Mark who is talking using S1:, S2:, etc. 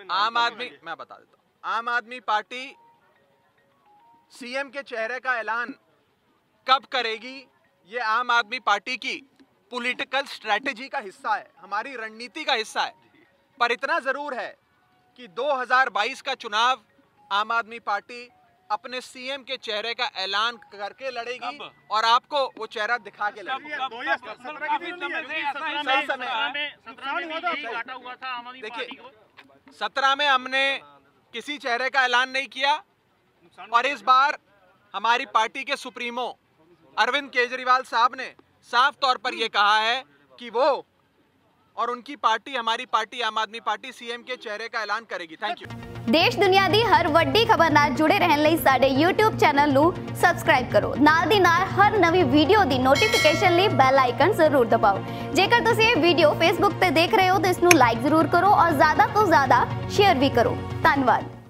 S1: आम आदमी, मैं बता देता हूं, आम आदमी पार्टी सीएम के चेहरे का ऐलान कब करेगी, ये आम आदमी पार्टी की पॉलिटिकल स्ट्रेटेजी का हिस्सा है, हमारी रणनीति का हिस्सा है। पर इतना जरूर है कि 2022 का चुनाव आम आदमी पार्टी अपने सीएम के चेहरे का ऐलान करके लड़ेगी और आपको वो चेहरा दिखा के लड़ेगी। देखिए, 17 में हमने किसी चेहरे का ऐलान नहीं किया और इस बार हमारी पार्टी के सुप्रीमो अरविंद केजरीवाल साहब ने साफ तौर पर यह कहा है कि वो और उनकी पार्टी, हमारी पार्टी आम आदमी पार्टी सीएम के चेहरे का ऐलान करेगी। Thank you.
S2: देश दुनिया दी हर वड्डी खबर नाल जुड़े रहने लई साडे YouTube चैनल नू सबसक्राइब करो। नाल दी नाल हर नवी वीडियो दी नोटिफिकेशन लई बेल आइकन जरूर दबाओ। जेकर तुसीं ये वीडियो फेसबुक ते देख रहे हो तो इसनू लाइक जरूर करो और ज्यादा तो ज्यादा शेयर भी करो। धन्यवाद।